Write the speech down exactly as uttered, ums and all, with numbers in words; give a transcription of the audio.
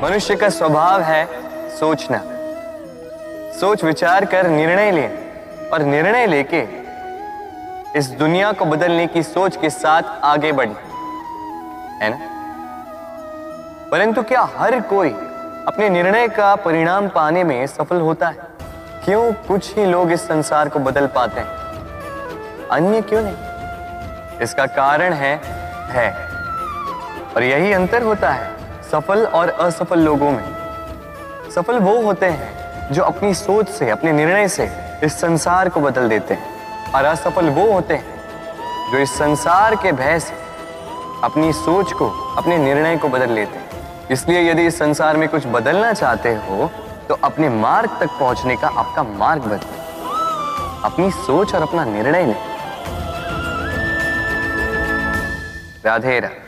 मनुष्य का स्वभाव है सोचना, सोच विचार कर निर्णय ले और निर्णय लेके इस दुनिया को बदलने की सोच के साथ आगे बढ़े, है ना? परंतु क्या हर कोई अपने निर्णय का परिणाम पाने में सफल होता है? क्यों कुछ ही लोग इस संसार को बदल पाते हैं, अन्य क्यों नहीं? इसका कारण है है और यही अंतर होता है सफल और असफल लोगों में। सफल वो होते हैं जो अपनी सोच से, अपने निर्णय से इस संसार को बदल देते हैं, और असफल वो होते हैं जो इस संसार के भय से अपनी सोच को, अपने निर्णय को बदल लेते हैं। इसलिए यदि इस संसार में कुछ बदलना चाहते हो तो अपने मार्ग तक पहुंचने का आपका मार्ग बदलो, अपनी सोच और अपना निर्णय लें। राधे राधे।